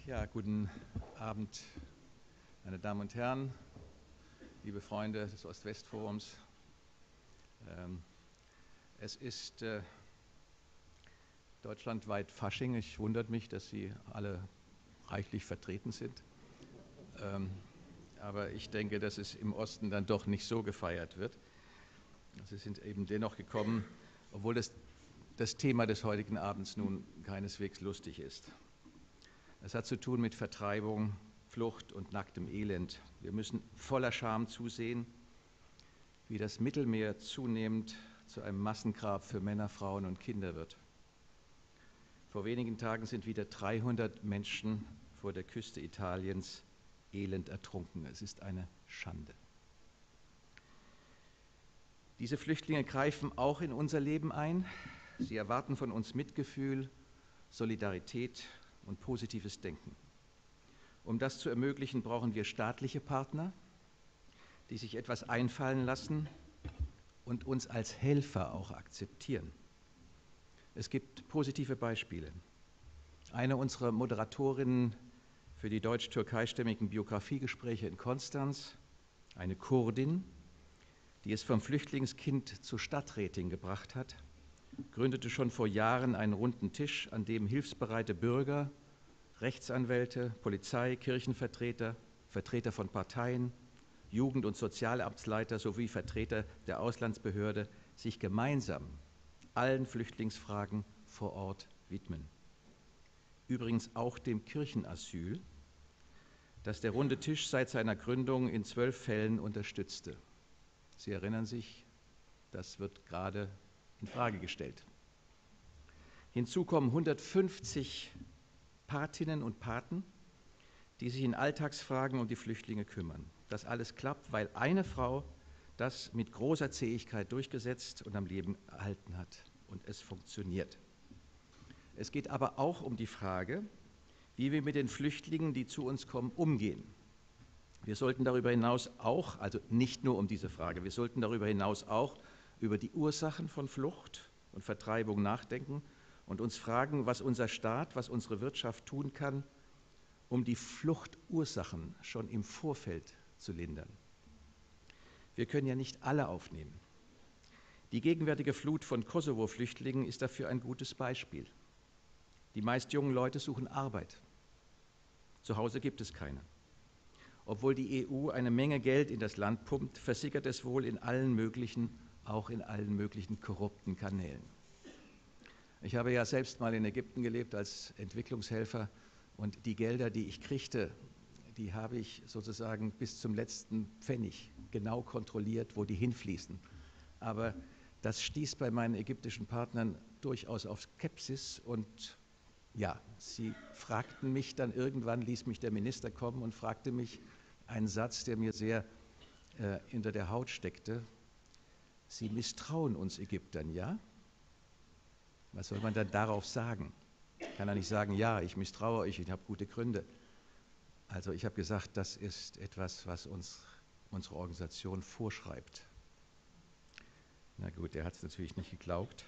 Ja, guten Abend, meine Damen und Herren, liebe Freunde des Ost-West-Forums. Es ist deutschlandweit Fasching. Ich wundert mich, dass Sie alle reichlich vertreten sind. Aber ich denke, dass es im Osten dann doch nicht so gefeiert wird. Sie sind eben dennoch gekommen, obwohl das Thema des heutigen Abends nun keineswegs lustig ist. Es hat zu tun mit Vertreibung, Flucht und nacktem Elend. Wir müssen voller Scham zusehen, wie das Mittelmeer zunehmend zu einem Massengrab für Männer, Frauen und Kinder wird. Vor wenigen Tagen sind wieder 300 Menschen vor der Küste Italiens elend ertrunken. Es ist eine Schande. Diese Flüchtlinge greifen auch in unser Leben ein. Sie erwarten von uns Mitgefühl, Solidarität und positives Denken. Um das zu ermöglichen, brauchen wir staatliche Partner, die sich etwas einfallen lassen und uns als Helfer auch akzeptieren. Es gibt positive Beispiele. Eine unserer Moderatorinnen für die deutsch-türkeistämmigen Biografiegespräche in Konstanz, eine Kurdin, die es vom Flüchtlingskind zur Stadträtin gebracht hat, gründete schon vor Jahren einen runden Tisch, an dem hilfsbereite Bürger, Rechtsanwälte, Polizei, Kirchenvertreter, Vertreter von Parteien, Jugend- und Sozialamtsleiter sowie Vertreter der Auslandsbehörde sich gemeinsam allen Flüchtlingsfragen vor Ort widmen. Übrigens auch dem Kirchenasyl, das der Runde Tisch seit seiner Gründung in 12 Fällen unterstützte. Sie erinnern sich, das wird gerade in Frage gestellt. Hinzu kommen 150 Patinnen und Paten, die sich in Alltagsfragen um die Flüchtlinge kümmern. Das alles klappt, weil eine Frau das mit großer Zähigkeit durchgesetzt und am Leben erhalten hat. Und es funktioniert. Es geht aber auch um die Frage, wie wir mit den Flüchtlingen, die zu uns kommen, umgehen. Wir sollten darüber hinaus auch, also nicht nur um diese Frage, wir sollten darüber hinaus auch über die Ursachen von Flucht und Vertreibung nachdenken und uns fragen, was unser Staat, was unsere Wirtschaft tun kann, um die Fluchtursachen schon im Vorfeld zu lindern. Wir können ja nicht alle aufnehmen. Die gegenwärtige Flut von Kosovo-Flüchtlingen ist dafür ein gutes Beispiel. Die meist jungen Leute suchen Arbeit. Zu Hause gibt es keine. Obwohl die EU eine Menge Geld in das Land pumpt, versickert es wohl in allen möglichen, auch in allen möglichen korrupten Kanälen. Ich habe ja selbst mal in Ägypten gelebt als Entwicklungshelfer und die Gelder, die ich kriegte, die habe ich sozusagen bis zum letzten Pfennig genau kontrolliert, wo die hinfließen. Aber das stieß bei meinen ägyptischen Partnern durchaus auf Skepsis und ja, sie fragten mich dann irgendwann, ließ mich der Minister kommen und fragte mich einen Satz, der mir sehr unter der Haut steckte. Sie misstrauen uns Ägyptern, ja? Was soll man dann darauf sagen? Kann er nicht sagen, ja, ich misstraue euch, ich habe gute Gründe. Also ich habe gesagt, das ist etwas, was uns unsere Organisation vorschreibt. Na gut, er hat es natürlich nicht geglaubt.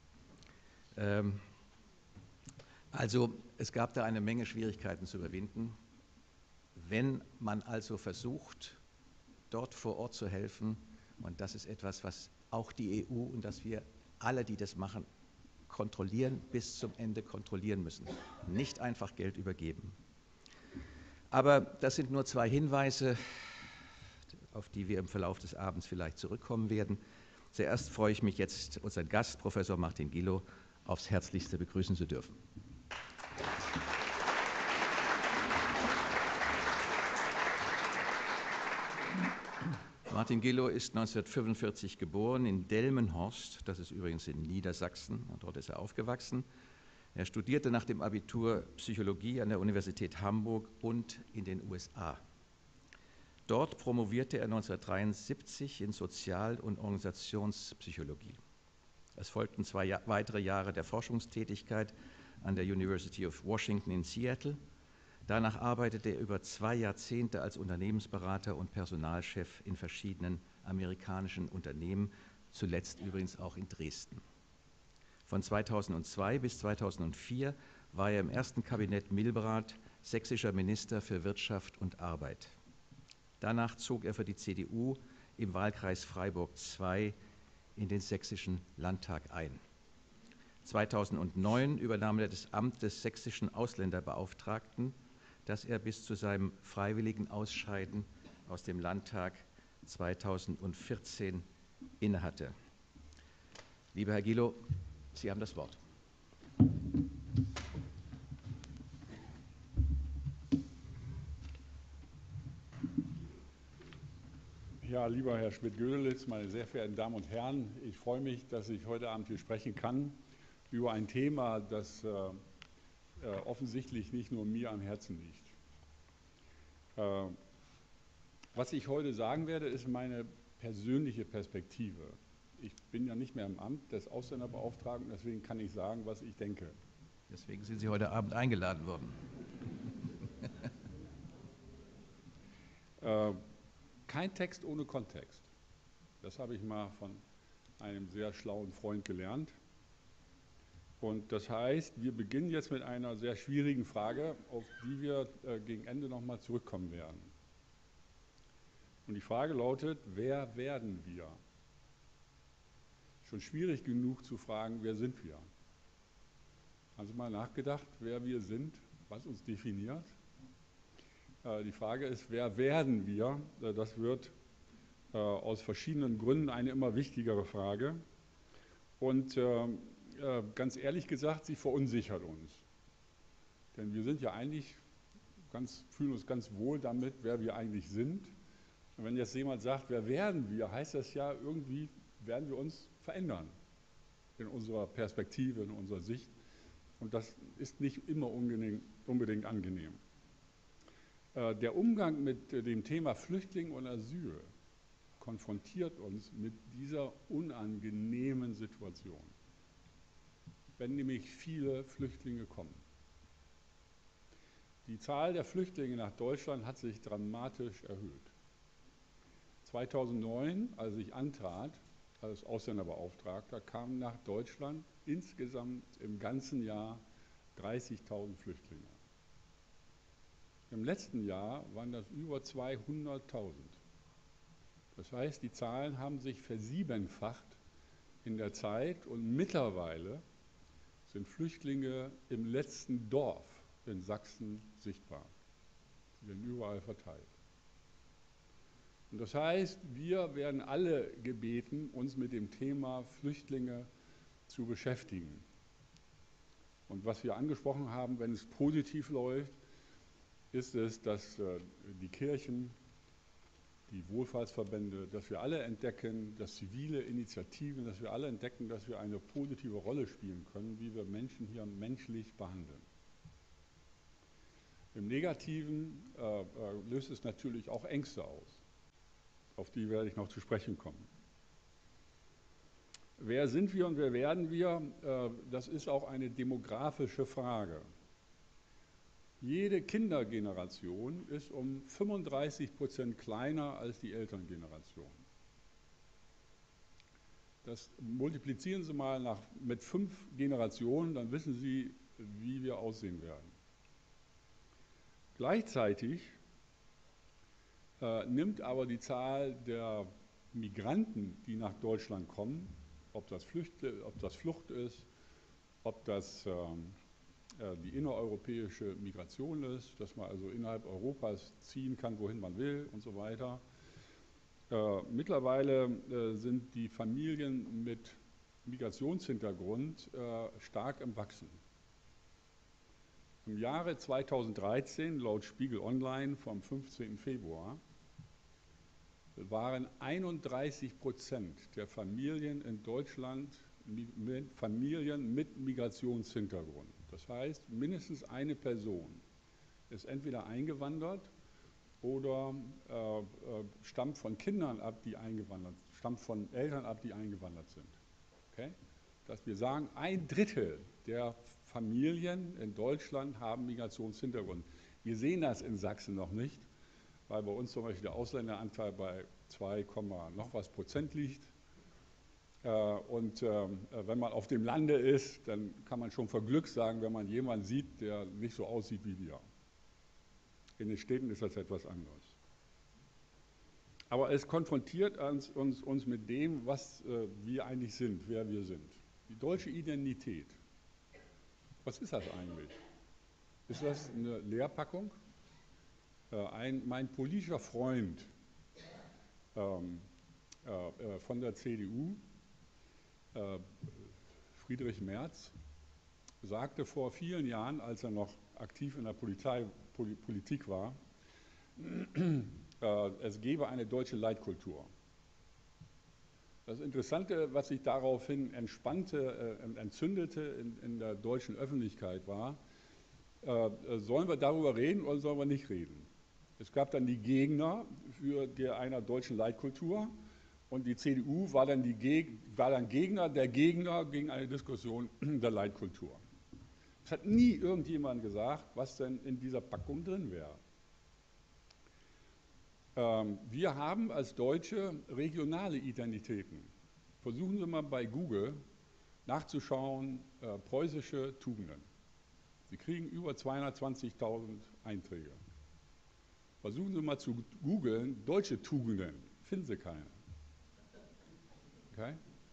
Also es gab da eine Menge Schwierigkeiten zu überwinden. Wenn man also versucht, dort vor Ort zu helfen, und das ist etwas, was auch die EU und dass wir alle, die das machen, kontrollieren, bis zum Ende kontrollieren müssen. Nicht einfach Geld übergeben. Aber das sind nur 2 Hinweise, auf die wir im Verlauf des Abends vielleicht zurückkommen werden. Zuerst freue ich mich jetzt, unseren Gast, Professor Martin Gilo, aufs Herzlichste begrüßen zu dürfen. Martin Gilo ist 1945 geboren in Delmenhorst, das ist übrigens in Niedersachsen, und dort ist er aufgewachsen. Er studierte nach dem Abitur Psychologie an der Universität Hamburg und in den USA. Dort promovierte er 1973 in Sozial- und Organisationspsychologie. Es folgten 2 weitere Jahre der Forschungstätigkeit an der University of Washington in Seattle. Danach arbeitete er über 2 Jahrzehnte als Unternehmensberater und Personalchef in verschiedenen amerikanischen Unternehmen, zuletzt übrigens auch in Dresden. Von 2002 bis 2004 war er im ersten Kabinett Milberath sächsischer Minister für Wirtschaft und Arbeit. Danach zog er für die CDU im Wahlkreis Freiburg II in den Sächsischen Landtag ein. 2009 übernahm er das Amt des sächsischen Ausländerbeauftragten, das er bis zu seinem freiwilligen Ausscheiden aus dem Landtag 2014 innehatte. Lieber Herr Gilo, Sie haben das Wort. Ja, lieber Herr Schmidt-Gödelitz, meine sehr verehrten Damen und Herren, ich freue mich, dass ich heute Abend hier sprechen kann über ein Thema, das offensichtlich nicht nur mir am Herzen liegt. Was ich heute sagen werde, ist meine persönliche Perspektive. Ich bin ja nicht mehr im Amt des Ausländerbeauftragten, deswegen kann ich sagen, was ich denke. Deswegen sind Sie heute Abend eingeladen worden. Kein Text ohne Kontext. Das habe ich mal von einem sehr schlauen Freund gelernt. Und das heißt, wir beginnen jetzt mit einer sehr schwierigen Frage, auf die wir gegen Ende nochmal zurückkommen werden. Und die Frage lautet, wer werden wir? Schon schwierig genug zu fragen, wer sind wir? Haben Sie mal nachgedacht, wer wir sind, was uns definiert? Die Frage ist, wer werden wir? Das wird aus verschiedenen Gründen eine immer wichtigere Frage. Und ganz ehrlich gesagt, sie verunsichert uns. Denn wir sind ja eigentlich fühlen uns ganz wohl damit, wer wir eigentlich sind. Und wenn jetzt jemand sagt, wer werden wir, heißt das ja, irgendwie werden wir uns verändern in unserer Perspektive, in unserer Sicht. Und das ist nicht immer unbedingt angenehm. Der Umgang mit dem Thema Flüchtling und Asyl konfrontiert uns mit dieser unangenehmen Situation. Wenn nämlich viele Flüchtlinge kommen. Die Zahl der Flüchtlinge nach Deutschland hat sich dramatisch erhöht. 2009, als ich antrat als Ausländerbeauftragter, kamen nach Deutschland insgesamt im ganzen Jahr 30.000 Flüchtlinge. Im letzten Jahr waren das über 200.000. Das heißt, die Zahlen haben sich versiebenfacht in der Zeit und mittlerweile sind Flüchtlinge im letzten Dorf in Sachsen sichtbar. Sie werden überall verteilt. Und das heißt, wir werden alle gebeten, uns mit dem Thema Flüchtlinge zu beschäftigen. Und was wir angesprochen haben, wenn es positiv läuft, ist es, dass die Kirchen, die Wohlfahrtsverbände, dass wir alle entdecken, dass zivile Initiativen, dass wir alle entdecken, dass wir eine positive Rolle spielen können, wie wir Menschen hier menschlich behandeln. Im Negativen löst es natürlich auch Ängste aus. Auf die werde ich noch zu sprechen kommen. Wer sind wir und wer werden wir? Das ist auch eine demografische Frage. Jede Kindergeneration ist um 35% kleiner als die Elterngeneration. Das multiplizieren Sie mal mit 5 Generationen, dann wissen Sie, wie wir aussehen werden. Gleichzeitig nimmt aber die Zahl der Migranten, die nach Deutschland kommen, ob das Flucht ist, ob das die innereuropäische Migration ist, dass man also innerhalb Europas ziehen kann, wohin man will und so weiter. Mittlerweile sind die Familien mit Migrationshintergrund stark im Wachsen. Im Jahre 2013, laut Spiegel Online vom 15. Februar, waren 31% der Familien in Deutschland Familien mit Migrationshintergrund. Das heißt, mindestens eine Person ist entweder eingewandert oder stammt von Kindern ab, stammt von Eltern ab, die eingewandert sind. Okay? Dass wir sagen, 1/3 der Familien in Deutschland haben Migrationshintergrund. Wir sehen das in Sachsen noch nicht, weil bei uns zum Beispiel der Ausländeranteil bei 2, noch was Prozent liegt. Und wenn man auf dem Lande ist, dann kann man schon vor Glück sagen, wenn man jemanden sieht, der nicht so aussieht wie wir. In den Städten ist das etwas anderes. Aber es konfrontiert uns mit dem, was wir eigentlich sind, wer wir sind. Die deutsche Identität. Was ist das eigentlich? Ist das eine Leerpackung? Mein politischer Freund von der CDU, Friedrich Merz, sagte vor vielen Jahren, als er noch aktiv in der Politik war, es gebe eine deutsche Leitkultur. Das Interessante, was sich daraufhin entzündete in der deutschen Öffentlichkeit war, sollen wir darüber reden oder sollen wir nicht reden? Es gab dann die Gegner einer deutschen Leitkultur und die CDU war dann Gegner der Gegner gegen eine Diskussion der Leitkultur. Es hat nie irgendjemand gesagt, was denn in dieser Packung drin wäre. Wir haben als Deutsche regionale Identitäten. Versuchen Sie mal bei Google nachzuschauen, preußische Tugenden. Sie kriegen über 220.000 Einträge. Versuchen Sie mal zu googeln, deutsche Tugenden, finden Sie keine. Okay?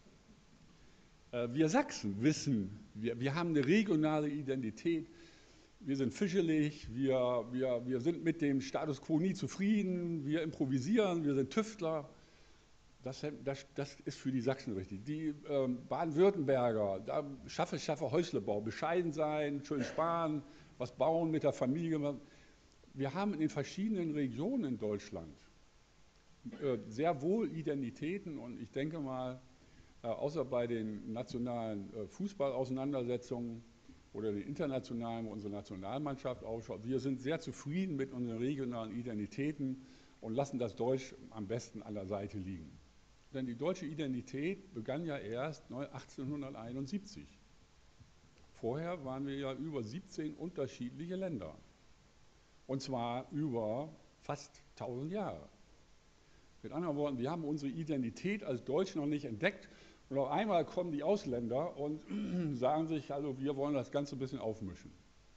Wir Sachsen wissen, wir haben eine regionale Identität. Wir sind fischelig, wir sind mit dem Status quo nie zufrieden, wir improvisieren, wir sind Tüftler. Das ist für die Sachsen richtig. Die Baden-Württemberger, da schaffe Häuslebau, bescheiden sein, schön sparen, was bauen mit der Familie. Wir haben in den verschiedenen Regionen in Deutschland sehr wohl Identitäten und ich denke mal, außer bei den nationalen Fußballauseinandersetzungen oder den internationalen, wo unsere Nationalmannschaft ausschaut, wir sind sehr zufrieden mit unseren regionalen Identitäten und lassen das Deutsch am besten an der Seite liegen. Denn die deutsche Identität begann ja erst 1871. Vorher waren wir ja über 17 unterschiedliche Länder. Und zwar über fast 1000 Jahre. Mit anderen Worten, wir haben unsere Identität als Deutsche noch nicht entdeckt. Und auf einmal kommen die Ausländer und sagen sich, also wir wollen das Ganze ein bisschen aufmischen.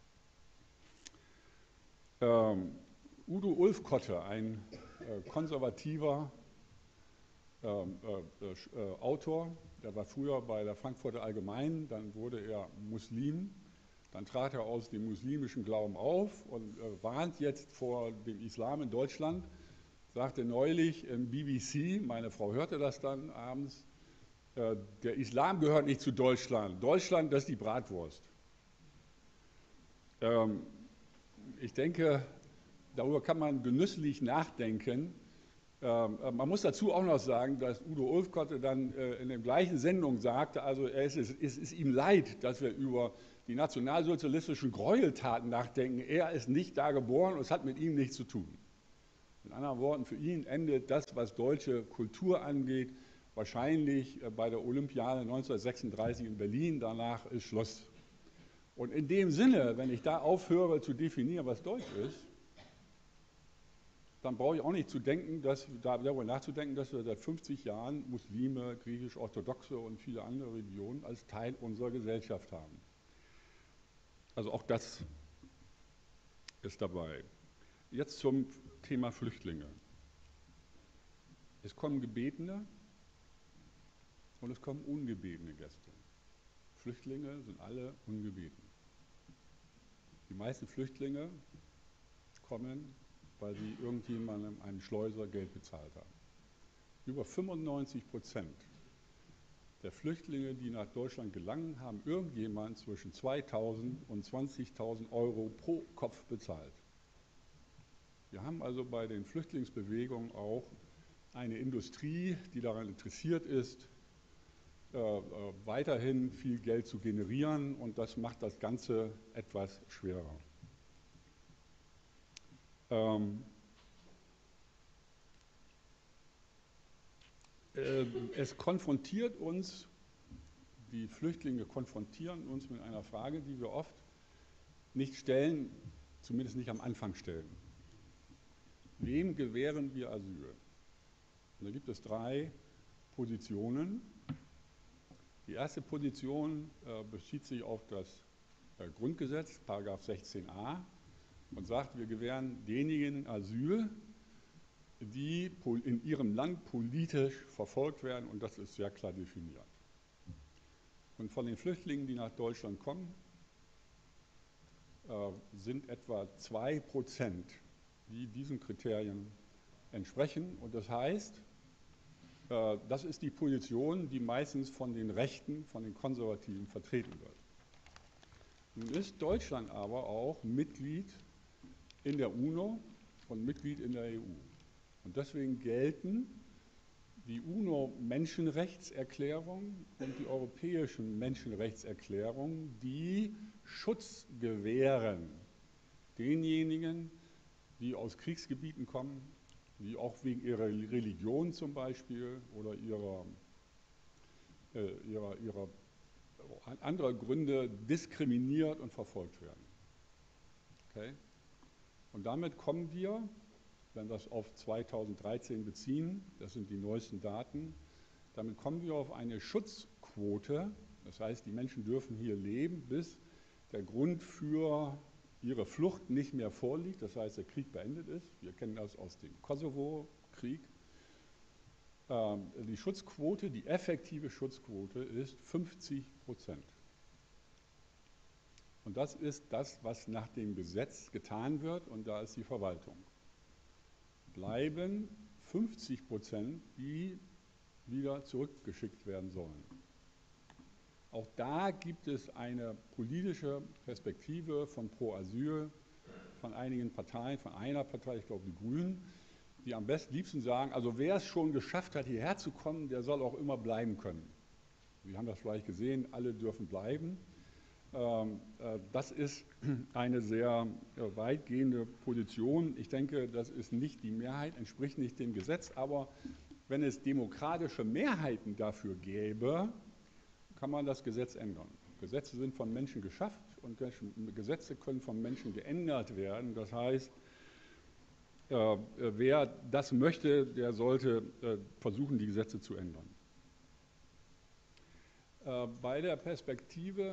Udo Ulfkotte, ein konservativer Autor, der war früher bei der Frankfurter Allgemeinen, dann wurde er Muslim, dann trat er aus dem muslimischen Glauben auf und warnt jetzt vor dem Islam in Deutschland, sagte neulich im BBC, meine Frau hörte das dann abends, der Islam gehört nicht zu Deutschland. Deutschland, das ist die Bratwurst. Ich denke, darüber kann man genüsslich nachdenken. Man muss dazu auch noch sagen, dass Udo Ulfkotte dann in der gleichen Sendung sagte, also es ist ihm leid, dass wir über die nationalsozialistischen Gräueltaten nachdenken. Er ist nicht da geboren und es hat mit ihm nichts zu tun. Mit anderen Worten, für ihn endet das, was deutsche Kultur angeht, wahrscheinlich bei der Olympiade 1936 in Berlin. Danach ist Schluss. Und in dem Sinne, wenn ich da aufhöre zu definieren, was Deutsch ist, dann brauche ich auch nicht darüber nachzudenken, dass wir seit 50 Jahren Muslime, griechisch-orthodoxe und viele andere Religionen als Teil unserer Gesellschaft haben. Also auch das ist dabei. Jetzt zum Thema Flüchtlinge. Es kommen Gebetene und es kommen ungebetene Gäste. Flüchtlinge sind alle ungebeten. Die meisten Flüchtlinge kommen, weil sie irgendjemandem, einem Schleuser, Geld bezahlt haben. Über 95% der Flüchtlinge, die nach Deutschland gelangen, haben irgendjemand zwischen 2.000 und 20.000 Euro pro Kopf bezahlt. Wir haben also bei den Flüchtlingsbewegungen auch eine Industrie, die daran interessiert ist, weiterhin viel Geld zu generieren und das macht das Ganze etwas schwerer. Es konfrontiert uns, die Flüchtlinge konfrontieren uns mit einer Frage, die wir oft nicht stellen, zumindest nicht am Anfang stellen. Wem gewähren wir Asyl? Und da gibt es 3 Positionen. Die erste Position bezieht sich auf das Grundgesetz, Paragraph 16a. und sagt, wir gewähren denjenigen Asyl, die in ihrem Land politisch verfolgt werden, und das ist sehr klar definiert. Und von den Flüchtlingen, die nach Deutschland kommen, sind etwa 2%, die diesen Kriterien entsprechen. Und das heißt, das ist die Position, die meistens von den Rechten, von den Konservativen vertreten wird. Nun ist Deutschland aber auch Mitglied in der UNO und Mitglied in der EU. Und deswegen gelten die UNO-Menschenrechtserklärung und die europäischen Menschenrechtserklärungen, die Schutz gewähren denjenigen, die aus Kriegsgebieten kommen, die auch wegen ihrer Religion zum Beispiel oder ihrer anderer Gründe diskriminiert und verfolgt werden. Okay? Und damit kommen wir, wenn wir es auf 2013 beziehen, das sind die neuesten Daten, damit kommen wir auf eine Schutzquote, das heißt, die Menschen dürfen hier leben, bis der Grund für ihre Flucht nicht mehr vorliegt, das heißt, der Krieg beendet ist. Wir kennen das aus dem Kosovo-Krieg. Die Schutzquote, die effektive Schutzquote ist 50%. Und das ist das, was nach dem Gesetz getan wird, und da ist die Verwaltung. Bleiben 50%, die wieder zurückgeschickt werden sollen. Auch da gibt es eine politische Perspektive von Pro Asyl, von einigen Parteien, von einer Partei, ich glaube die Grünen, die am liebsten sagen, also wer es schon geschafft hat, hierher zu kommen, der soll auch immer bleiben können. Sie haben das vielleicht gesehen, alle dürfen bleiben. Das ist eine sehr weitgehende Position. Ich denke, das ist nicht die Mehrheit, entspricht nicht dem Gesetz, aber wenn es demokratische Mehrheiten dafür gäbe, kann man das Gesetz ändern. Gesetze sind von Menschen geschafft und Gesetze können von Menschen geändert werden. Das heißt, wer das möchte, der sollte versuchen, die Gesetze zu ändern. Bei der Perspektive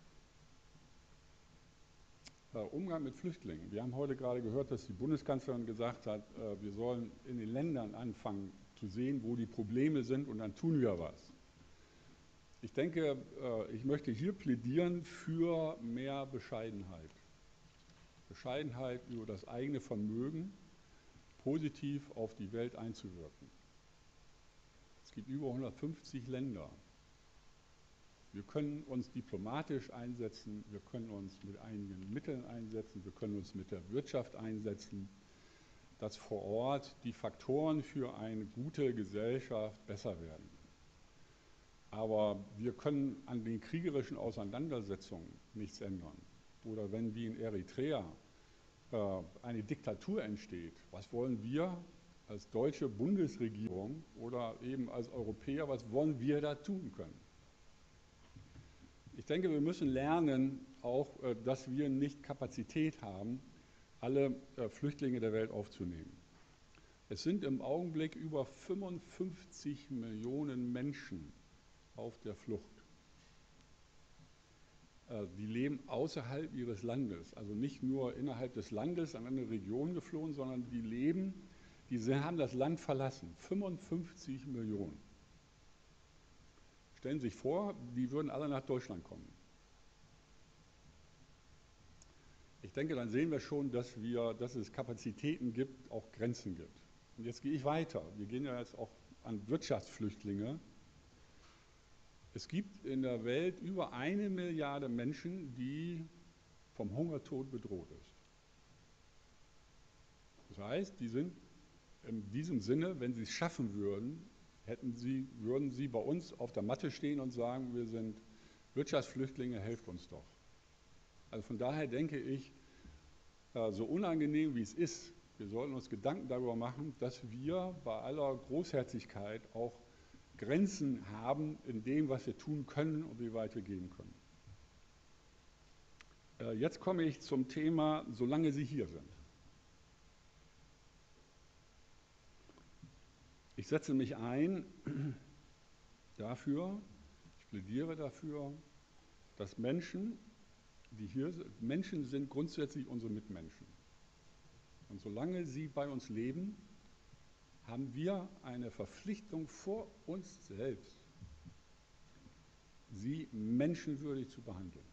Umgang mit Flüchtlingen. Wir haben heute gerade gehört, dass die Bundeskanzlerin gesagt hat, wir sollen in den Ländern anfangen zu sehen, wo die Probleme sind, und dann tun wir was. Ich denke, ich möchte hier plädieren für mehr Bescheidenheit. Bescheidenheit über das eigene Vermögen, positiv auf die Welt einzuwirken. Es gibt über 150 Länder. Wir können uns diplomatisch einsetzen, wir können uns mit einigen Mitteln einsetzen, wir können uns mit der Wirtschaft einsetzen, dass vor Ort die Faktoren für eine gute Gesellschaft besser werden. Aber wir können an den kriegerischen Auseinandersetzungen nichts ändern. Oder wenn wie in Eritrea eine Diktatur entsteht, was wollen wir als deutsche Bundesregierung oder eben als Europäer, was wollen wir da tun können? Ich denke, wir müssen lernen, auch, dass wir nicht Kapazität haben, alle Flüchtlinge der Welt aufzunehmen. Es sind im Augenblick über 55 Millionen Menschen auf der Flucht. Die leben außerhalb ihres Landes, also nicht nur innerhalb des Landes an eine Region geflohen, sondern die haben das Land verlassen. 55 Millionen. Stellen Sie sich vor, die würden alle nach Deutschland kommen. Ich denke, dann sehen wir schon, dass es Kapazitäten gibt, auch Grenzen gibt. Und jetzt gehe ich weiter. Wir gehen ja jetzt auch an Wirtschaftsflüchtlinge. Es gibt in der Welt über 1 Milliarde Menschen, die vom Hungertod bedroht ist. Das heißt, die sind in diesem Sinne, wenn sie es schaffen würden, würden sie bei uns auf der Matte stehen und sagen, wir sind Wirtschaftsflüchtlinge, helft uns doch. Also von daher denke ich, so unangenehm wie es ist, wir sollten uns Gedanken darüber machen, dass wir bei aller Großherzigkeit auch Grenzen haben in dem, was wir tun können und wie weit wir gehen können. Jetzt komme ich zum Thema, solange Sie hier sind. Ich setze mich ein dafür, ich plädiere dafür, dass Menschen, die hier sind, Menschen sind grundsätzlich unsere Mitmenschen. Und solange sie bei uns leben, haben wir eine Verpflichtung vor uns selbst, sie menschenwürdig zu behandeln.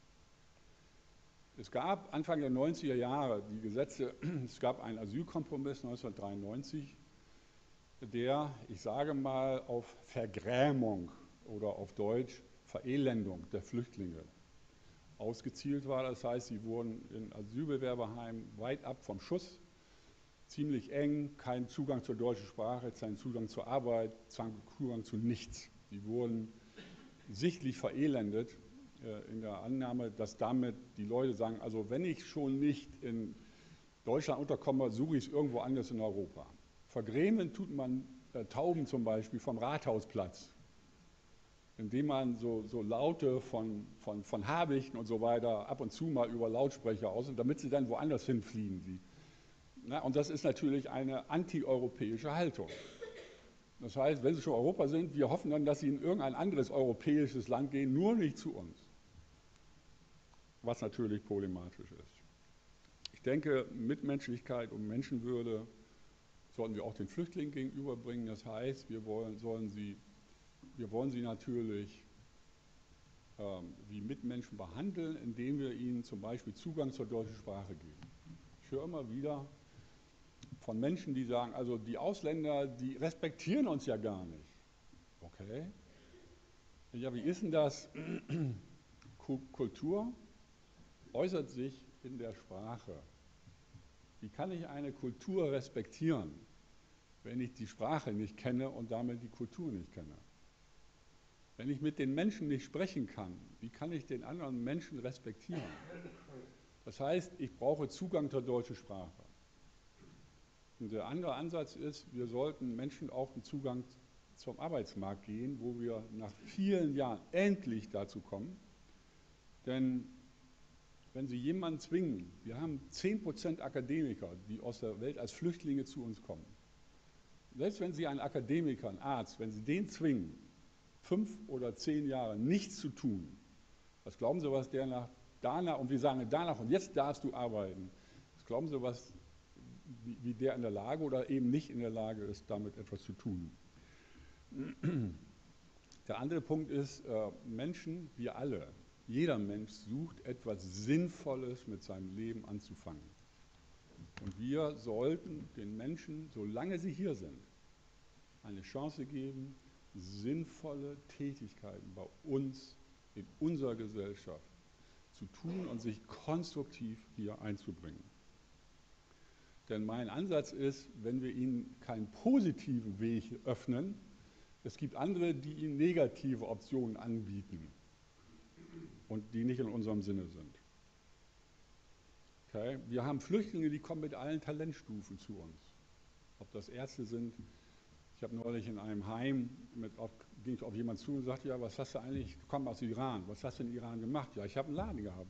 Es gab Anfang der 90er Jahre die Gesetze, es gab einen Asylkompromiss 1993, der, ich sage mal, auf Vergrämung oder auf Deutsch Verelendung der Flüchtlinge ausgezielt war. Das heißt, sie wurden in Asylbewerberheimen weit ab vom Schuss, ziemlich eng, kein Zugang zur deutschen Sprache, kein Zugang zur Arbeit, Zugang zu nichts. Sie wurden sichtlich verelendet in der Annahme, dass damit die Leute sagen, also wenn ich schon nicht in Deutschland unterkomme, suche ich es irgendwo anders in Europa. Vergrämen tut man Tauben zum Beispiel vom Rathausplatz, indem man so Laute von Habichten und so weiter ab und zu mal über Lautsprecher aus, damit sie dann woanders hinfliehen. Und das ist natürlich eine antieuropäische Haltung. Das heißt, wenn sie schon in Europa sind, wir hoffen dann, dass sie in irgendein anderes europäisches Land gehen, nur nicht zu uns. Was natürlich problematisch ist. Ich denke, Mitmenschlichkeit und Menschenwürde sollten wir auch den Flüchtlingen gegenüberbringen. Das heißt, wir wollen sie natürlich wie Mitmenschen behandeln, indem wir ihnen zum Beispiel Zugang zur deutschen Sprache geben. Ich höre immer wieder von Menschen, die sagen, also die Ausländer, die respektieren uns ja gar nicht. Okay. Ja, wie ist denn das? Kultur äußert sich in der Sprache. Wie kann ich eine Kultur respektieren, wenn ich die Sprache nicht kenne und damit die Kultur nicht kenne? Wenn ich mit den Menschen nicht sprechen kann, wie kann ich den anderen Menschen respektieren? Das heißt, ich brauche Zugang zur deutschen Sprache. Und der andere Ansatz ist, wir sollten Menschen auch einen Zugang zum Arbeitsmarkt geben, wo wir nach vielen Jahren endlich dazu kommen. Denn wenn Sie jemanden zwingen, wir haben 10% Akademiker, die aus der Welt als Flüchtlinge zu uns kommen. Selbst wenn Sie einen Akademiker, einen Arzt, wenn Sie den zwingen, 5 oder 10 Jahre nichts zu tun, was glauben Sie, was der danach, und wir sagen danach, und jetzt darfst du arbeiten, was glauben Sie, wie der in der Lage oder eben nicht in der Lage ist, damit etwas zu tun. Der andere Punkt ist, Menschen, wir alle, jeder Mensch sucht etwas Sinnvolles mit seinem Leben anzufangen. Und wir sollten den Menschen, solange sie hier sind, eine Chance geben, sinnvolle Tätigkeiten bei uns in unserer Gesellschaft zu tun und sich konstruktiv hier einzubringen. Denn mein Ansatz ist, wenn wir ihnen keinen positiven Weg öffnen, es gibt andere, die ihnen negative Optionen anbieten und die nicht in unserem Sinne sind. Okay? Wir haben Flüchtlinge, die kommen mit allen Talentstufen zu uns. Ob das Ärzte sind, ich habe neulich in einem Heim, ging ich auf jemanden zu und sagte, ja, was hast du eigentlich, ich komme aus Iran, was hast du in Iran gemacht? Ja, ich habe einen Laden gehabt.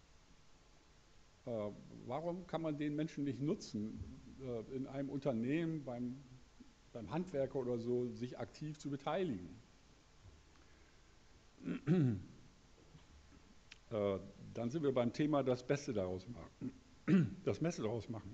Warum kann man den Menschen nicht nutzen, in einem Unternehmen, beim Handwerker oder so, sich aktiv zu beteiligen? Dann sind wir beim Thema das Beste daraus machen. Das Beste daraus machen.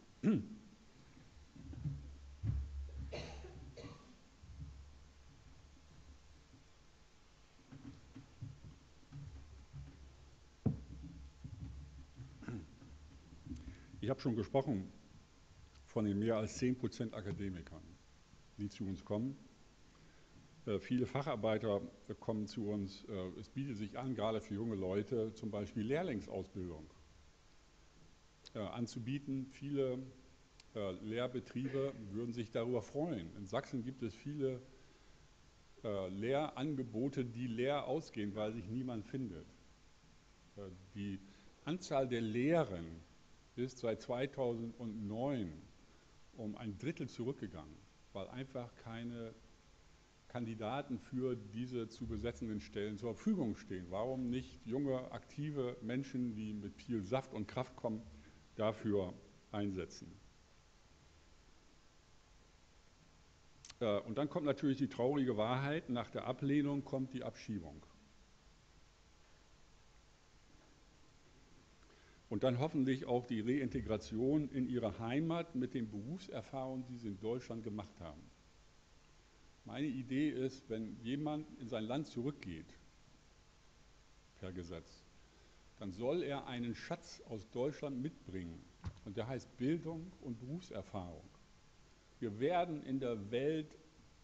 Ich habe schon gesprochen von den mehr als 10% Akademikern, die zu uns kommen. Viele Facharbeiter kommen zu uns. Es bietet sich an, gerade für junge Leute, zum Beispiel Lehrlingsausbildung anzubieten. Viele Lehrbetriebe würden sich darüber freuen. In Sachsen gibt es viele Lehrangebote, die leer ausgehen, weil sich niemand findet. Die Anzahl der Lehren ist seit 2009 um ein Drittel zurückgegangen, weil einfach keine Kandidaten für diese zu besetzenden Stellen zur Verfügung stehen. Warum nicht junge, aktive Menschen, die mit viel Saft und Kraft kommen, dafür einsetzen? Und dann kommt natürlich die traurige Wahrheit, nach der Ablehnung kommt die Abschiebung. und dann hoffentlich auch die Reintegration in ihre Heimat mit den Berufserfahrungen, die sie in Deutschland gemacht haben. Meine Idee ist, wenn jemand in sein Land zurückgeht, per Gesetz, dann soll er einen Schatz aus Deutschland mitbringen. Und der heißt Bildung und Berufserfahrung. Wir werden in der Welt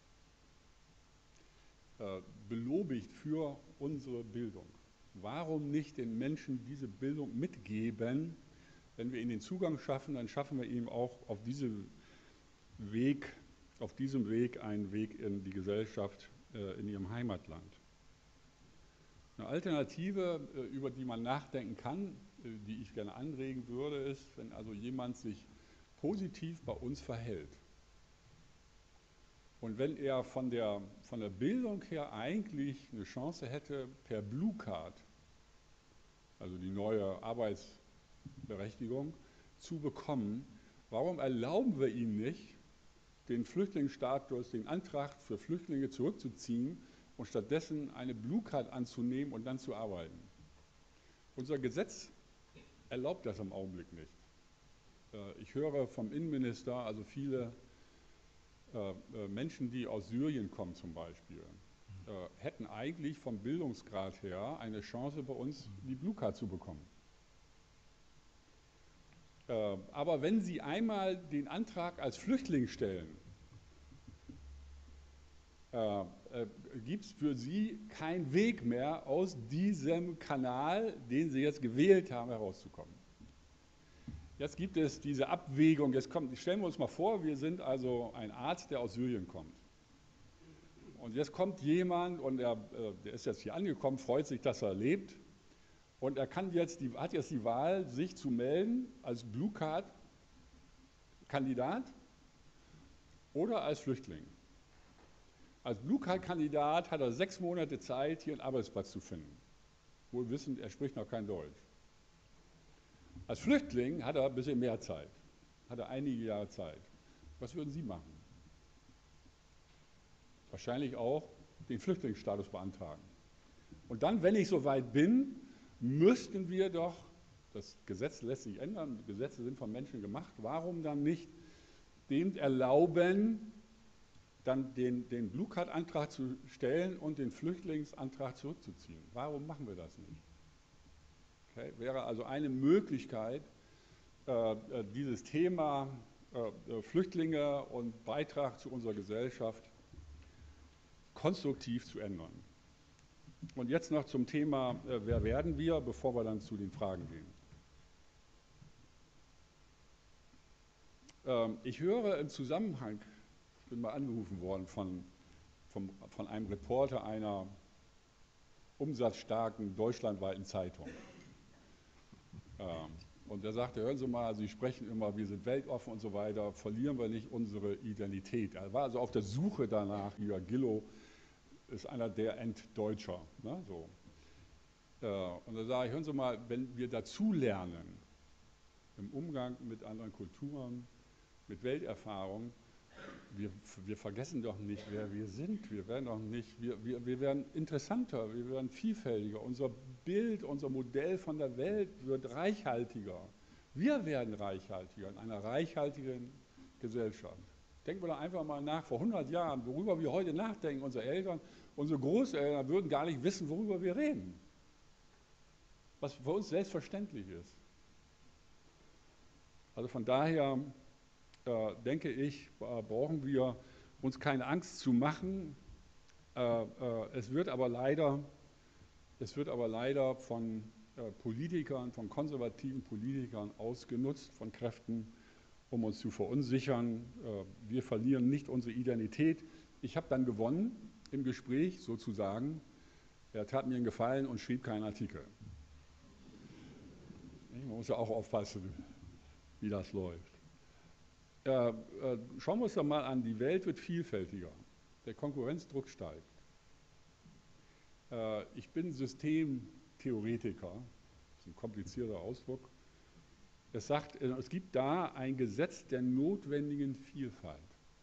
belobigt für unsere Bildung. Warum nicht den Menschen diese Bildung mitgeben? Wenn wir ihnen den Zugang schaffen, dann schaffen wir ihnen auch auf diesem Weg einen Weg in die Gesellschaft in ihrem Heimatland. Eine Alternative, über die man nachdenken kann, die ich gerne anregen würde, ist, wenn also jemand sich positiv bei uns verhält und wenn er von der Bildung her eigentlich eine Chance hätte, per Blue Card, also die neue Arbeitsberechtigung, zu bekommen, warum erlauben wir ihm nicht, den Flüchtlingsstatus, den Antrag für Flüchtlinge zurückzuziehen und stattdessen eine Blue Card anzunehmen und dann zu arbeiten? Unser Gesetz erlaubt das im Augenblick nicht. Ich höre vom Innenminister, also viele Menschen, die aus Syrien kommen zum Beispiel, hätten eigentlich vom Bildungsgrad her eine Chance, bei uns die Blue Card zu bekommen. Aber wenn sie einmal den Antrag als Flüchtling stellen, gibt es für sie keinen Weg mehr, aus diesem Kanal, den sie jetzt gewählt haben, herauszukommen. Jetzt gibt es diese Abwägung, stellen wir uns mal vor, wir sind also ein Arzt, der aus Syrien kommt. Und jetzt kommt jemand und der ist jetzt hier angekommen, freut sich, dass er lebt. Und er hat jetzt die Wahl, sich zu melden als Blue Card Kandidat oder als Flüchtling. Als Blue Card Kandidat hat er 6 Monate Zeit, hier einen Arbeitsplatz zu finden. Wohl wissend, er spricht noch kein Deutsch. Als Flüchtling hat er ein bisschen mehr Zeit, hat er einige Jahre Zeit. Was würden Sie machen? Wahrscheinlich auch den Flüchtlingsstatus beantragen. Und dann, wenn ich soweit bin, müssten wir doch, das Gesetz lässt sich ändern, Gesetze sind von Menschen gemacht, warum dann nicht dem erlauben, dann den Blue Card Antrag zu stellen und den Flüchtlingsantrag zurückzuziehen? Warum machen wir das nicht? Okay, wäre also eine Möglichkeit, dieses Thema Flüchtlinge und Beitrag zu unserer Gesellschaft konstruktiv zu ändern. Und jetzt noch zum Thema, wer werden wir, bevor wir dann zu den Fragen gehen. Ich höre im Zusammenhang, ich bin mal angerufen worden von einem Reporter einer umsatzstarken deutschlandweiten Zeitung. Und der sagte, hören Sie mal, Sie sprechen immer, wir sind weltoffen und so weiter, verlieren wir nicht unsere Identität. Er war also auf der Suche danach, Jörg Gillow ist einer der Entdeutscher. Ne, so. Und da sage ich, hören Sie mal, wenn wir dazulernen, im Umgang mit anderen Kulturen, mit Welterfahrung, wir vergessen doch nicht, wer wir sind. Wir werden interessanter, wir werden vielfältiger. Unser Bild, unser Modell von der Welt wird reichhaltiger. Wir werden reichhaltiger in einer reichhaltigen Gesellschaft. Denken wir doch einfach mal nach, vor 100 Jahren, worüber wir heute nachdenken, unsere Eltern, unsere Großeltern würden gar nicht wissen, worüber wir reden. Was für uns selbstverständlich ist. Also von daher denke ich, brauchen wir uns keine Angst zu machen. Es wird aber leider von Politikern, von konservativen Politikern ausgenutzt, von Kräften, um uns zu verunsichern. Wir verlieren nicht unsere Identität. Ich habe dann gewonnen im Gespräch sozusagen. Er tat mir einen Gefallen und schrieb keinen Artikel. Man muss ja auch aufpassen, wie das läuft. Schauen wir uns doch mal an, die Welt wird vielfältiger, der Konkurrenzdruck steigt. Ich bin Systemtheoretiker, das ist ein komplizierter Ausdruck. Es sagt, es gibt da ein Gesetz der notwendigen Vielfalt.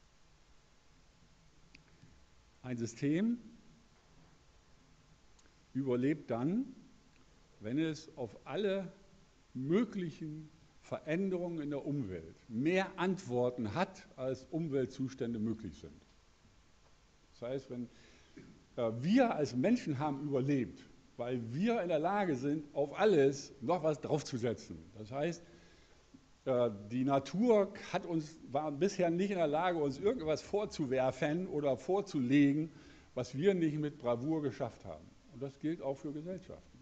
Ein System überlebt dann, wenn es auf alle möglichen Veränderungen in der Umwelt mehr Antworten hat, als Umweltzustände möglich sind. Das heißt, wenn wir als Menschen haben überlebt, weil wir in der Lage sind, auf alles noch was draufzusetzen. Das heißt, die Natur war bisher nicht in der Lage, uns irgendwas vorzuwerfen oder vorzulegen, was wir nicht mit Bravour geschafft haben. Und das gilt auch für Gesellschaften.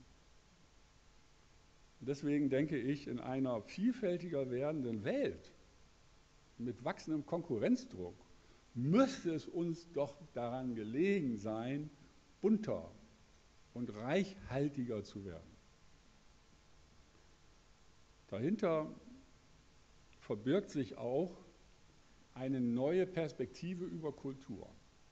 Und deswegen denke ich, in einer vielfältiger werdenden Welt mit wachsendem Konkurrenzdruck müsste es uns doch daran gelegen sein, bunter und reichhaltiger zu werden. Dahinter verbirgt sich auch eine neue Perspektive über Kultur.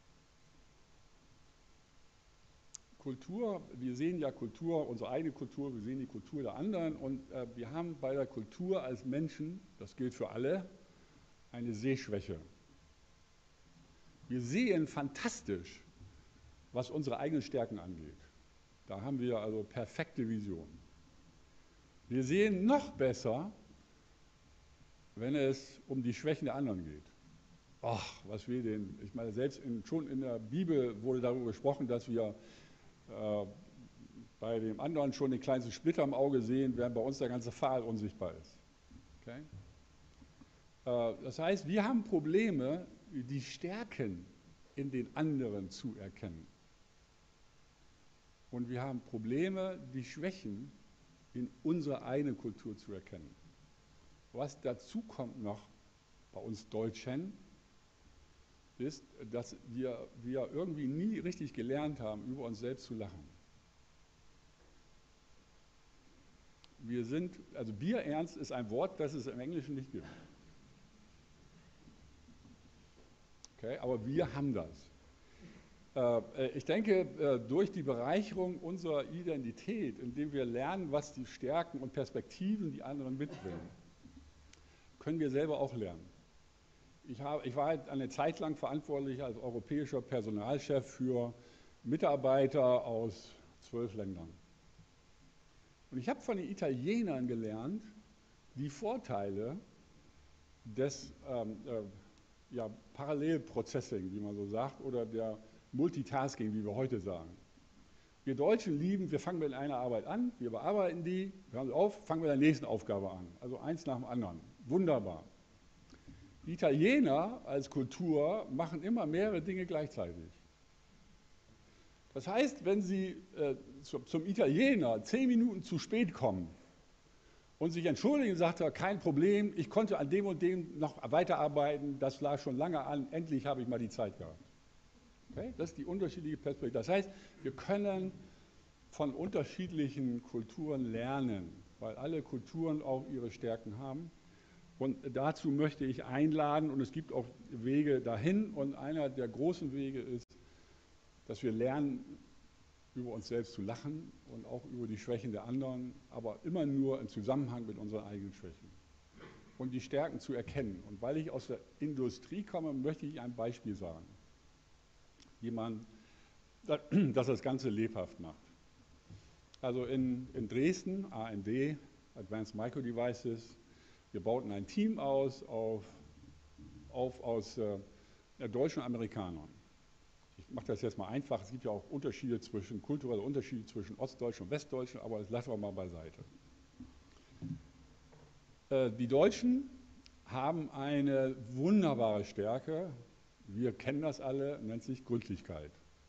Kultur, wir sehen ja Kultur, unsere eigene Kultur, wir sehen die Kultur der anderen und wir haben bei der Kultur als Menschen, das gilt für alle, eine Sehschwäche. Wir sehen fantastisch, was unsere eigenen Stärken angeht. Da haben wir also perfekte Visionen. Wir sehen noch besser, wenn es um die Schwächen der anderen geht. Ach, was will denn? Ich meine, selbst schon in der Bibel wurde darüber gesprochen, dass wir bei dem anderen schon den kleinsten Splitter im Auge sehen, während bei uns der ganze Pfahl unsichtbar ist. Okay? Das heißt, wir haben Probleme, die Stärken in den anderen zu erkennen. Und wir haben Probleme, die Schwächen in unserer eigenen Kultur zu erkennen. Was dazu kommt noch bei uns Deutschen, ist, dass wir irgendwie nie richtig gelernt haben, über uns selbst zu lachen. Also Bierernst ist ein Wort, das es im Englischen nicht gibt. Okay, aber wir haben das. Ich denke, durch die Bereicherung unserer Identität, indem wir lernen, was die Stärken und Perspektiven die anderen mitbringen, können wir selber auch lernen. Ich war eine Zeit lang verantwortlich als europäischer Personalchef für Mitarbeiter aus 12 Ländern. Und ich habe von den Italienern gelernt, die Vorteile des Parallelprocessing, wie man so sagt, oder der Multitasking, wie wir heute sagen. Wir Deutschen lieben, wir fangen mit einer Arbeit an, wir bearbeiten die, hören auf, fangen mit der nächsten Aufgabe an. Also eins nach dem anderen. Wunderbar. Die Italiener als Kultur machen immer mehrere Dinge gleichzeitig. Das heißt, wenn Sie zum Italiener 10 Minuten zu spät kommen und sich entschuldigen, sagt er, kein Problem, ich konnte an dem und dem noch weiterarbeiten, das lag schon lange an, endlich habe ich mal die Zeit gehabt. Okay? Das ist die unterschiedliche Perspektive. Das heißt, wir können von unterschiedlichen Kulturen lernen, weil alle Kulturen auch ihre Stärken haben. Und dazu möchte ich einladen, und es gibt auch Wege dahin, und einer der großen Wege ist, dass wir lernen, über uns selbst zu lachen und auch über die Schwächen der anderen, aber immer nur im Zusammenhang mit unseren eigenen Schwächen. Und die Stärken zu erkennen. Und weil ich aus der Industrie komme, möchte ich ein Beispiel sagen. Jemand, das das Ganze lebhaft macht. Also in Dresden, AMD, Advanced Micro Devices, wir bauten ein Team aus Deutschen und Amerikanern. Ich mache das jetzt mal einfach, es gibt ja auch kulturelle Unterschiede zwischen Ostdeutschen und Westdeutschen, aber das lassen wir mal beiseite. Die Deutschen haben eine wunderbare Stärke, wir kennen das alle, nennt sich Gründlichkeit.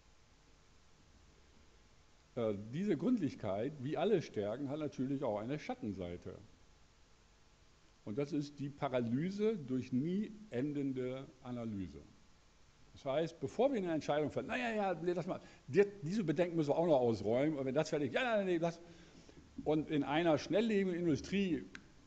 Diese Gründlichkeit, wie alle Stärken, hat natürlich auch eine Schattenseite. Und das ist die Paralyse durch nie endende Analyse. Das heißt, bevor wir eine Entscheidung fällen, diese Bedenken müssen wir auch noch ausräumen, und wenn das fertig ist, das. Und in einer schnelllebenden Industrie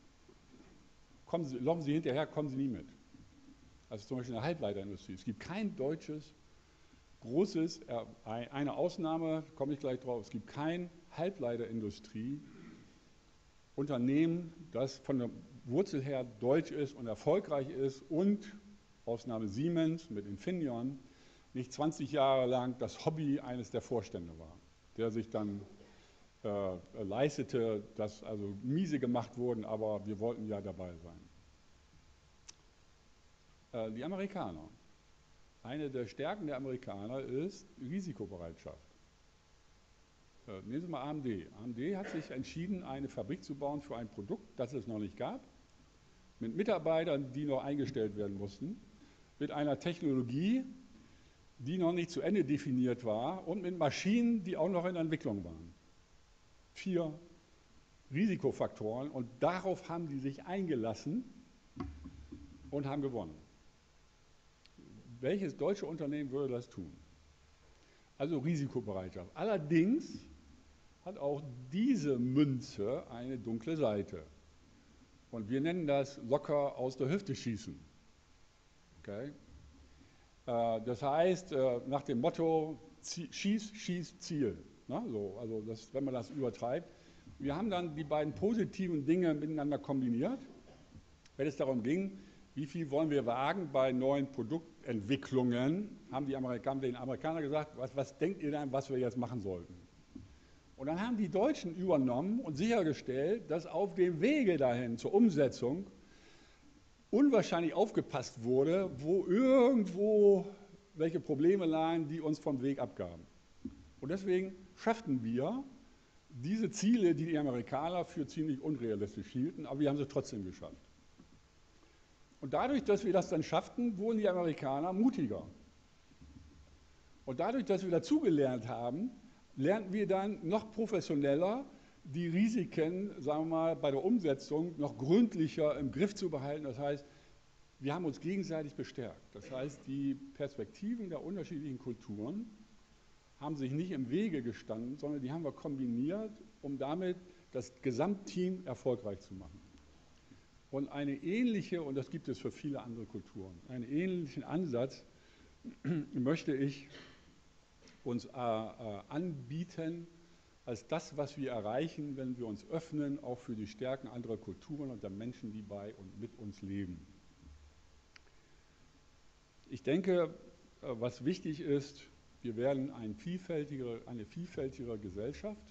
laufen Sie hinterher, kommen Sie nie mit. Also zum Beispiel in der Halbleiterindustrie. Es gibt kein deutsches, großes, eine Ausnahme, komme ich gleich drauf, es gibt kein Halbleiterindustrie Unternehmen, das von der Wurzel her deutsch ist und erfolgreich ist und, Ausnahme Siemens mit Infineon, nicht 20 Jahre lang das Hobby eines der Vorstände war, der sich dann leistete, dass also miese gemacht wurden, aber wir wollten ja dabei sein. Die Amerikaner. Eine der Stärken der Amerikaner ist Risikobereitschaft. Nehmen Sie mal AMD. AMD hat sich entschieden, eine Fabrik zu bauen für ein Produkt, das es noch nicht gab, mit Mitarbeitern, die noch eingestellt werden mussten, mit einer Technologie, die noch nicht zu Ende definiert war und mit Maschinen, die auch noch in Entwicklung waren. 4 Risikofaktoren und darauf haben die sich eingelassen und haben gewonnen. Welches deutsche Unternehmen würde das tun? Also Risikobereitschaft. Allerdings hat auch diese Münze eine dunkle Seite. Und wir nennen das locker aus der Hüfte schießen. Okay? Das heißt, nach dem Motto, schieß, schieß, Ziel. Na, so, also das, wenn man das übertreibt. Wir haben dann die beiden positiven Dinge miteinander kombiniert, wenn es darum ging, wie viel wollen wir wagen bei neuen Produktentwicklungen, haben den Amerikanern gesagt, was denkt ihr denn, was wir jetzt machen sollten? Und dann haben die Deutschen übernommen und sichergestellt, dass auf dem Wege dahin zur Umsetzung unwahrscheinlich aufgepasst wurde, wo irgendwo welche Probleme lagen, die uns vom Weg abgaben. Und deswegen schafften wir diese Ziele, die die Amerikaner für ziemlich unrealistisch hielten, aber wir haben sie trotzdem geschafft. Und dadurch, dass wir das dann schafften, wurden die Amerikaner mutiger. Und dadurch, dass wir dazugelernt haben, lernten wir dann noch professioneller, die Risiken, sagen wir mal, bei der Umsetzung noch gründlicher im Griff zu behalten. Das heißt, wir haben uns gegenseitig bestärkt. Das heißt, die Perspektiven der unterschiedlichen Kulturen haben sich nicht im Wege gestanden, sondern die haben wir kombiniert, um damit das Gesamtteam erfolgreich zu machen. Und eine ähnliche, und das gibt es für viele andere Kulturen, einen ähnlichen Ansatz möchte ich uns anbieten, als das, was wir erreichen, wenn wir uns öffnen, auch für die Stärken anderer Kulturen und der Menschen, die bei und mit uns leben. Ich denke, was wichtig ist, wir werden eine vielfältigere Gesellschaft.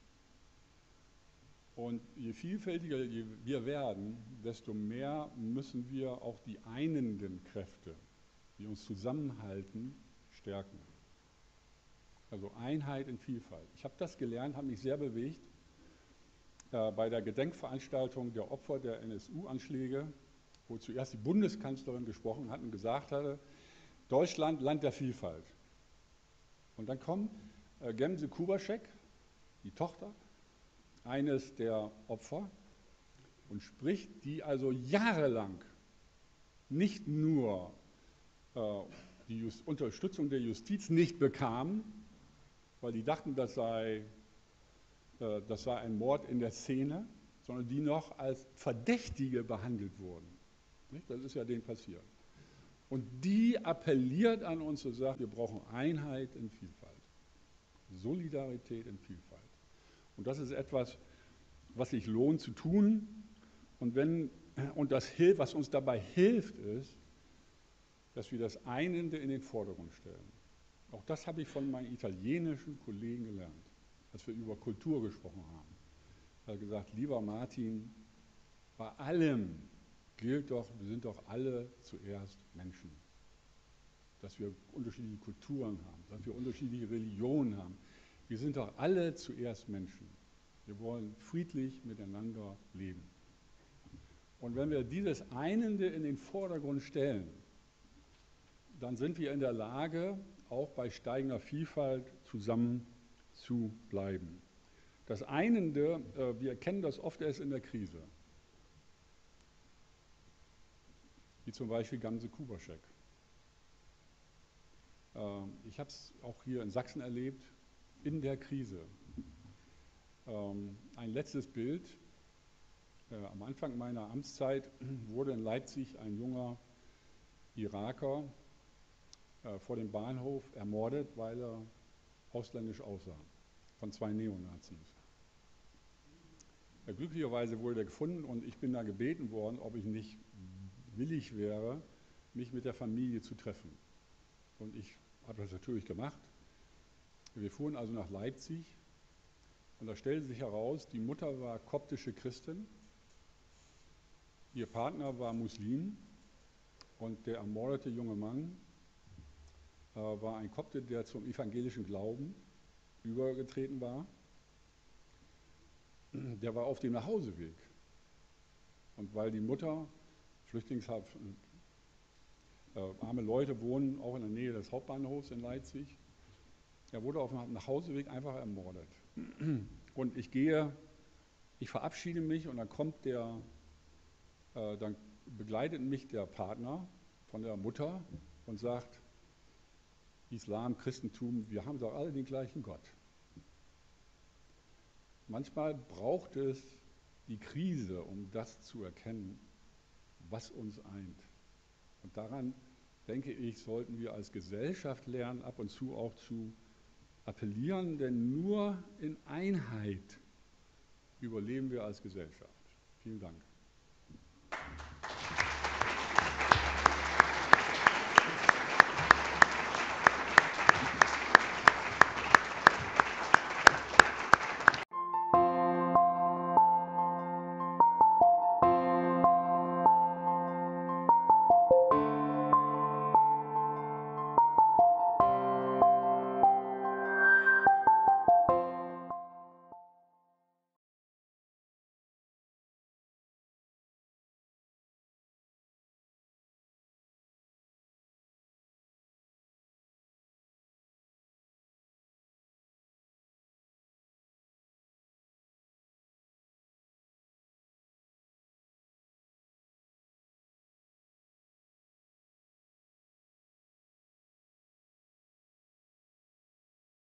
Und je vielfältiger wir werden, desto mehr müssen wir auch die einenden Kräfte, die uns zusammenhalten, stärken. Also Einheit in Vielfalt. Ich habe das gelernt, habe mich sehr bewegt bei der Gedenkveranstaltung der Opfer der NSU-Anschläge, wo zuerst die Bundeskanzlerin gesprochen hat und gesagt hatte, Deutschland, Land der Vielfalt. Und dann kommt Gemse Kubaschek, die Tochter eines der Opfer, und spricht, die also jahrelang nicht nur die Unterstützung der Justiz nicht bekam, weil die dachten, das sei ein Mord in der Szene, sondern die noch als Verdächtige behandelt wurden. Nicht? Das ist ja denen passiert. Und die appelliert an uns und sagt, wir brauchen Einheit in Vielfalt, Solidarität in Vielfalt. Und das ist etwas, was sich lohnt zu tun. Und was uns dabei hilft, ist, dass wir das Einende in den Vordergrund stellen. Auch das habe ich von meinen italienischen Kollegen gelernt, als wir über Kultur gesprochen haben. Er hat gesagt, lieber Martin, bei allem gilt doch, wir sind doch alle zuerst Menschen. Dass wir unterschiedliche Kulturen haben, dass wir unterschiedliche Religionen haben. Wir sind doch alle zuerst Menschen. Wir wollen friedlich miteinander leben. Und wenn wir dieses Einende in den Vordergrund stellen, dann sind wir in der Lage, auch bei steigender Vielfalt zusammen zu bleiben. Das Einende, wir erkennen das oft erst in der Krise. Wie zum Beispiel Gemse Kubaschek. Ich habe es auch hier in Sachsen erlebt, in der Krise. Ein letztes Bild. Am Anfang meiner Amtszeit wurde in Leipzig ein junger Iraker vor dem Bahnhof ermordet, weil er ausländisch aussah, von 2 Neonazis. Glücklicherweise wurde er gefunden und ich bin da gebeten worden, ob ich nicht willig wäre, mich mit der Familie zu treffen. Und ich habe das natürlich gemacht. Wir fuhren also nach Leipzig Und da stellte sich heraus, die Mutter war koptische Christin, ihr Partner war Muslim und der ermordete junge Mann war ein Kopte, der zum evangelischen Glauben übergetreten war. Der war auf dem Nachhauseweg. Und weil die Mutter, arme Leute wohnen auch in der Nähe des Hauptbahnhofs in Leipzig, er wurde auf dem Nachhauseweg einfach ermordet. Und ich verabschiede mich und dann begleitet mich der Partner von der Mutter und sagt, Islam, Christentum, wir haben doch alle den gleichen Gott. Manchmal braucht es die Krise, um das zu erkennen, was uns eint. Und daran, denke ich, sollten wir als Gesellschaft lernen, ab und zu auch zu appellieren, denn nur in Einheit überleben wir als Gesellschaft. Vielen Dank.